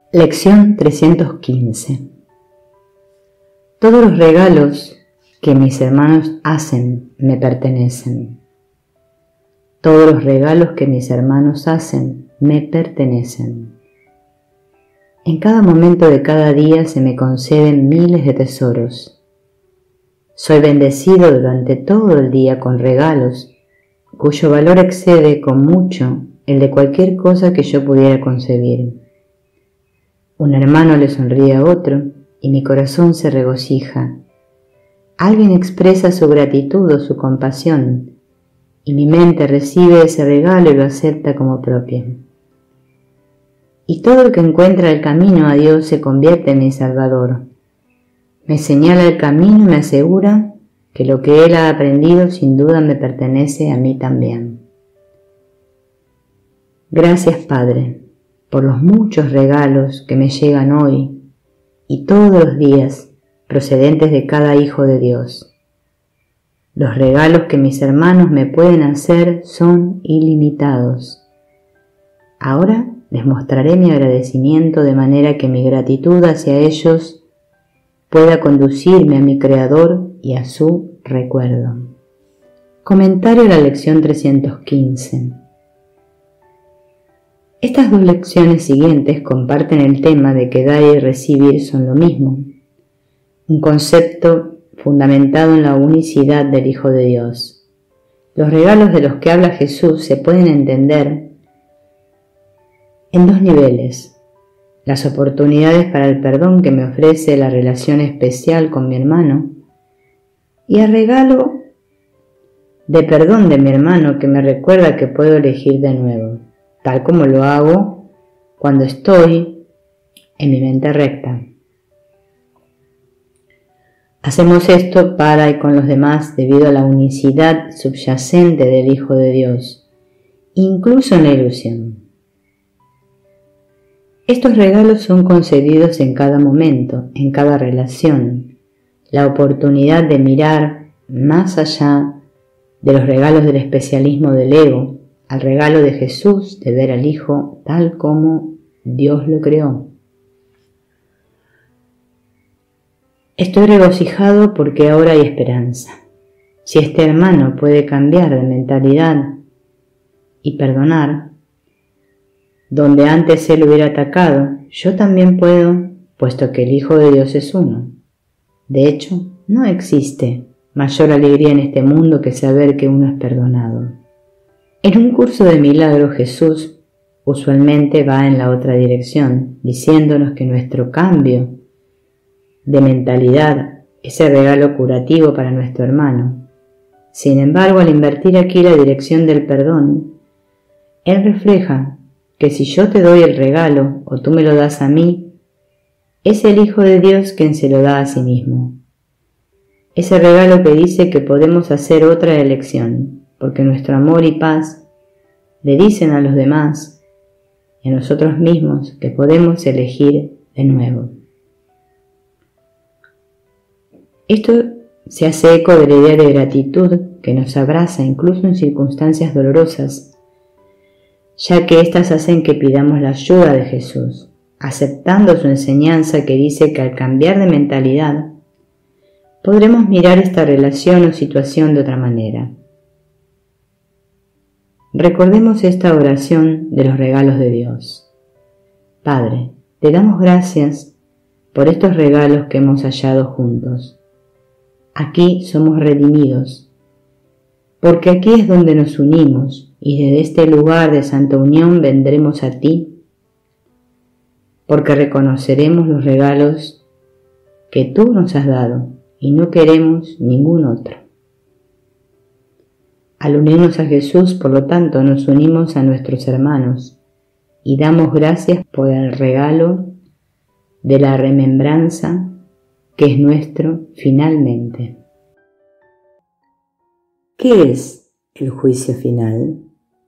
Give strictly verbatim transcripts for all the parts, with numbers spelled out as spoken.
Lección trescientos quince. Todos los regalos que mis hermanos hacen me pertenecen. Todos los regalos que mis hermanos hacen me pertenecen. En cada momento de cada día se me conceden miles de tesoros. Soy bendecido durante todo el día con regalos cuyo valor excede con mucho el de cualquier cosa que yo pudiera concebir. Un hermano le sonríe a otro y mi corazón se regocija. Alguien expresa su gratitud o su compasión y mi mente recibe ese regalo y lo acepta como propio. Y todo el que encuentra el camino a Dios se convierte en mi Salvador. Me señala el camino y me asegura que lo que Él ha aprendido sin duda me pertenece a mí también. Gracias, Padre, por los muchos regalos que me llegan hoy y todos los días procedentes de cada hijo de Dios. Los regalos que mis hermanos me pueden hacer son ilimitados. Ahora les mostraré mi agradecimiento de manera que mi gratitud hacia ellos pueda conducirme a mi Creador y a su recuerdo. Comentario a la lección trescientos quince. Estas dos lecciones siguientes comparten el tema de que dar y recibir son lo mismo, un concepto fundamentado en la unicidad del Hijo de Dios. Los regalos de los que habla Jesús se pueden entender en dos niveles: las oportunidades para el perdón que me ofrece la relación especial con mi hermano y el regalo de perdón de mi hermano que me recuerda que puedo elegir de nuevo, tal como lo hago cuando estoy en mi mente recta. Hacemos esto para y con los demás debido a la unicidad subyacente del Hijo de Dios, incluso en la ilusión. Estos regalos son concedidos en cada momento, en cada relación, la oportunidad de mirar más allá de los regalos del especialismo del ego, al regalo de Jesús de ver al Hijo tal como Dios lo creó. Estoy regocijado porque ahora hay esperanza. Si este hermano puede cambiar de mentalidad y perdonar, donde antes él hubiera atacado, yo también puedo, puesto que el Hijo de Dios es uno. De hecho, no existe mayor alegría en este mundo que saber que uno es perdonado. En un curso de milagros, Jesús usualmente va en la otra dirección, diciéndonos que nuestro cambio de mentalidad es el regalo curativo para nuestro hermano. Sin embargo, al invertir aquí la dirección del perdón, Él refleja que si yo te doy el regalo o tú me lo das a mí, es el Hijo de Dios quien se lo da a sí mismo. Ese regalo que dice que podemos hacer otra elección, porque nuestro amor y paz le dicen a los demás y a nosotros mismos que podemos elegir de nuevo. Esto se hace eco de la idea de gratitud que nos abraza incluso en circunstancias dolorosas, ya que éstas hacen que pidamos la ayuda de Jesús, aceptando su enseñanza que dice que al cambiar de mentalidad podremos mirar esta relación o situación de otra manera. Recordemos esta oración de los regalos de Dios. Padre, te damos gracias por estos regalos que hemos hallado juntos. Aquí somos redimidos, porque aquí es donde nos unimos y desde este lugar de santa unión vendremos a ti, porque reconoceremos los regalos que tú nos has dado y no queremos ningún otro. Al unirnos a Jesús, por lo tanto, nos unimos a nuestros hermanos y damos gracias por el regalo de la remembranza que es nuestro finalmente. ¿Qué es el juicio final?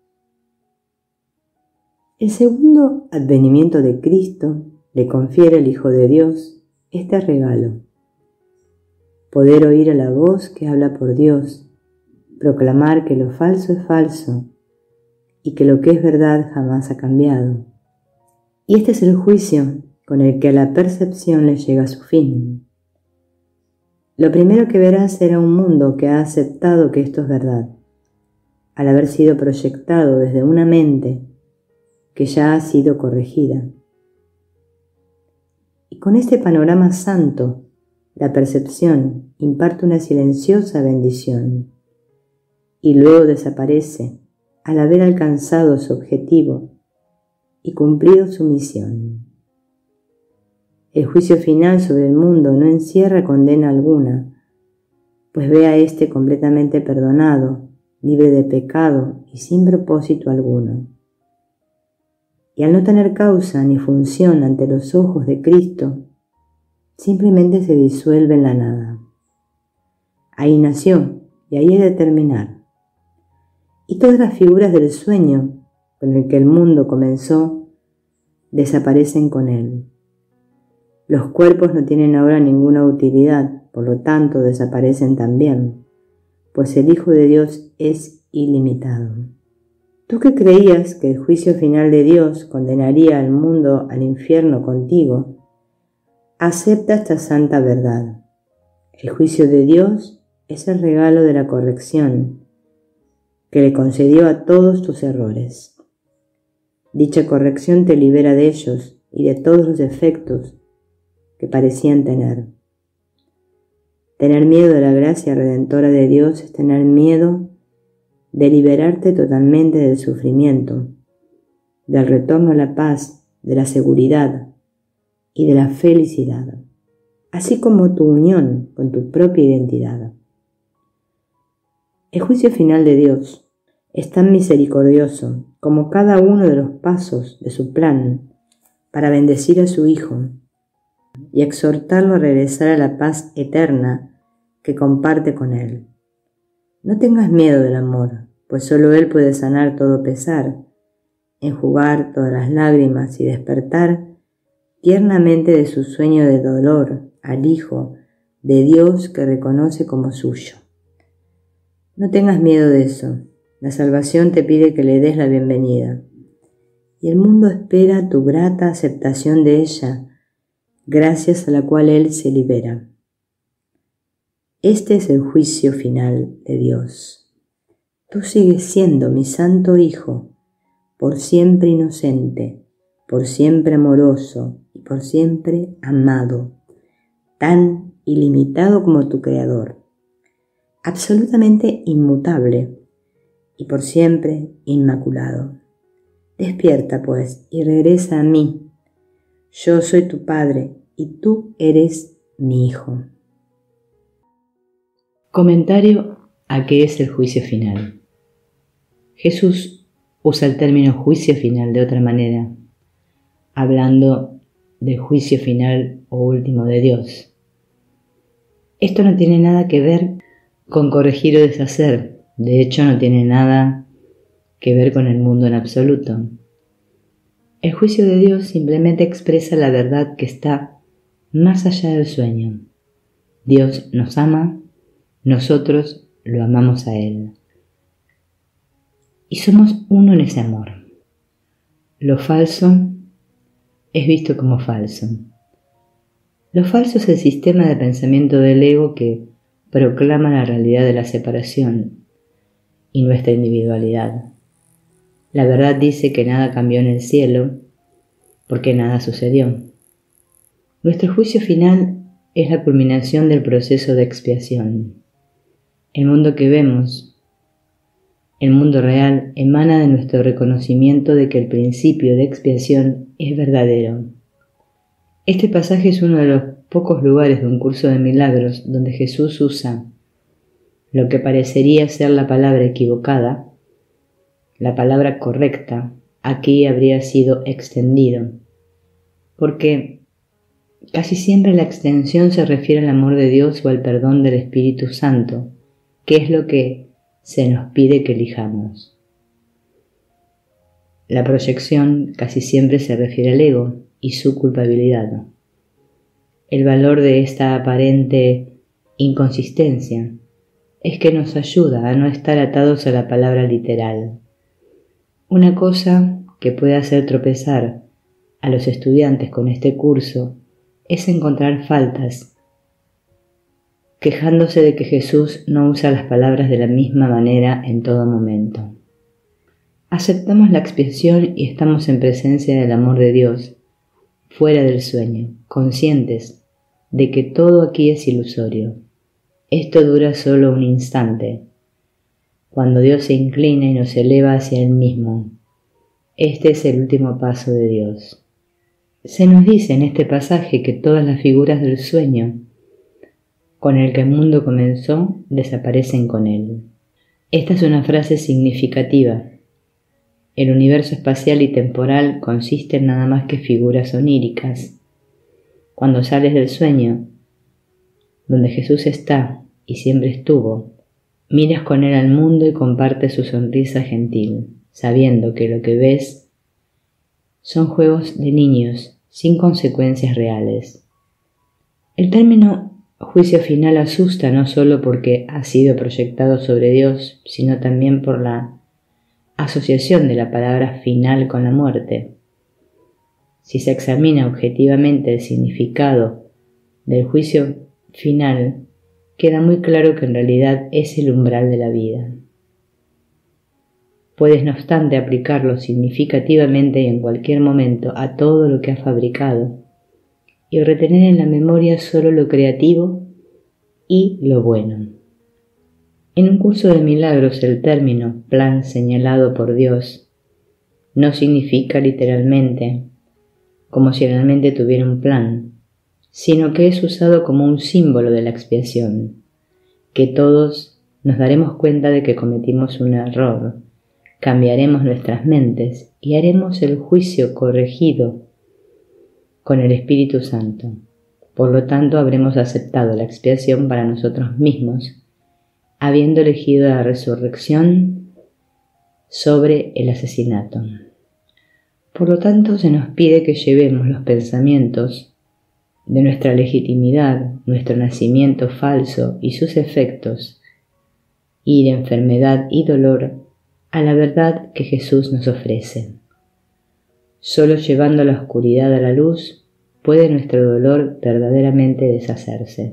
El segundo advenimiento de Cristo le confiere al Hijo de Dios este regalo: poder oír a la voz que habla por Dios, proclamar que lo falso es falso y que lo que es verdad jamás ha cambiado. Y este es el juicio con el que a la percepción le llega su fin. Lo primero que verás será un mundo que ha aceptado que esto es verdad, al haber sido proyectado desde una mente que ya ha sido corregida. Y con este panorama santo, la percepción imparte una silenciosa bendición y luego desaparece al haber alcanzado su objetivo y cumplido su misión. El juicio final sobre el mundo no encierra condena alguna, pues ve a éste completamente perdonado, libre de pecado y sin propósito alguno. Y al no tener causa ni función ante los ojos de Cristo, simplemente se disuelve en la nada. Ahí nació y ahí ha de terminar. Y todas las figuras del sueño con el que el mundo comenzó desaparecen con él. Los cuerpos no tienen ahora ninguna utilidad, por lo tanto desaparecen también, pues el Hijo de Dios es ilimitado. Tú que creías que el juicio final de Dios condenaría al mundo al infierno contigo, acepta esta santa verdad. El juicio de Dios es el regalo de la corrección que le concedió a todos tus errores. Dicha corrección te libera de ellos y de todos los defectos que parecían tener. Tener miedo de la gracia redentora de Dios es tener miedo de liberarte totalmente del sufrimiento, del retorno a la paz, de la seguridad y de la felicidad, así como tu unión con tu propia identidad. El juicio final de Dios es tan misericordioso como cada uno de los pasos de su plan para bendecir a su Hijo y exhortarlo a regresar a la paz eterna que comparte con Él. No tengas miedo del amor, pues solo Él puede sanar todo pesar, enjugar todas las lágrimas y despertar tiernamente de su sueño de dolor al Hijo de Dios que reconoce como suyo. No tengas miedo de eso. La salvación te pide que le des la bienvenida, y el mundo espera tu grata aceptación de ella, gracias a la cual Él se libera. Este es el juicio final de Dios. Tú sigues siendo mi santo Hijo, por siempre inocente, por siempre amoroso y por siempre amado, tan ilimitado como tu Creador, absolutamente inmutable y por siempre inmaculado. Despierta, pues, y regresa a mí. Yo soy tu Padre y tú eres mi Hijo. Comentario a qué es el juicio final. Jesús usa el término juicio final de otra manera, hablando del juicio final o último de Dios. Esto no tiene nada que ver con corregir o deshacer, de hecho no tiene nada que ver con el mundo en absoluto. El juicio de Dios simplemente expresa la verdad que está más allá del sueño. Dios nos ama, nosotros lo amamos a Él. Y somos uno en ese amor. Lo falso es visto como falso. Lo falso es el sistema de pensamiento del ego que proclama la realidad de la separación y nuestra individualidad. La verdad dice que nada cambió en el cielo porque nada sucedió. Nuestro juicio final es la culminación del proceso de expiación. El mundo que vemos, el mundo real, emana de nuestro reconocimiento de que el principio de expiación es verdadero. Este pasaje es uno de los pocos lugares de un curso de milagros donde Jesús usa lo que parecería ser la palabra equivocada. La palabra correcta aquí habría sido extendido, porque casi siempre la extensión se refiere al amor de Dios o al perdón del Espíritu Santo, que es lo que se nos pide que elijamos. La proyección casi siempre se refiere al ego y su culpabilidad. El valor de esta aparente inconsistencia es que nos ayuda a no estar atados a la palabra literal. Una cosa que puede hacer tropezar a los estudiantes con este curso es encontrar faltas, quejándose de que Jesús no usa las palabras de la misma manera en todo momento. Aceptamos la expiación y estamos en presencia del amor de Dios, fuera del sueño, conscientes de que todo aquí es ilusorio. Esto dura solo un instante, cuando Dios se inclina y nos eleva hacia Él mismo. Este es el último paso de Dios. Se nos dice en este pasaje que todas las figuras del sueño con el que el mundo comenzó desaparecen con él. Esta es una frase significativa. El universo espacial y temporal consiste en nada más que figuras oníricas. Cuando sales del sueño, donde Jesús está y siempre estuvo, miras con él al mundo y compartes su sonrisa gentil, sabiendo que lo que ves son juegos de niños sin consecuencias reales. El término juicio final asusta no solo porque ha sido proyectado sobre Dios, sino también por la asociación de la palabra final con la muerte. Si se examina objetivamente el significado del juicio final, queda muy claro que en realidad es el umbral de la vida. Puedes, no obstante, aplicarlo significativamente y en cualquier momento a todo lo que has fabricado y retener en la memoria solo lo creativo y lo bueno. En un curso de milagros el término plan señalado por Dios no significa literalmente como si realmente tuviera un plan, sino que es usado como un símbolo de la expiación, que todos nos daremos cuenta de que cometimos un error, cambiaremos nuestras mentes y haremos el juicio corregido con el Espíritu Santo. Por lo tanto, habremos aceptado la expiación para nosotros mismos, habiendo elegido la resurrección sobre el asesinato. Por lo tanto, se nos pide que llevemos los pensamientos de nuestra legitimidad, nuestro nacimiento falso y sus efectos, ira, enfermedad y dolor, a la verdad que Jesús nos ofrece. Solo llevando la oscuridad a la luz puede nuestro dolor verdaderamente deshacerse.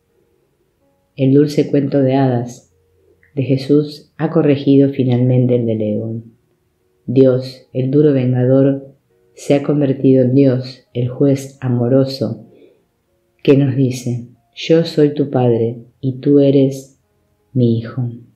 El dulce cuento de hadas de Jesús ha corregido finalmente el del ego. Dios, el duro vengador, se ha convertido en Dios, el juez amoroso, que nos dice: yo soy tu padre y tú eres mi hijo.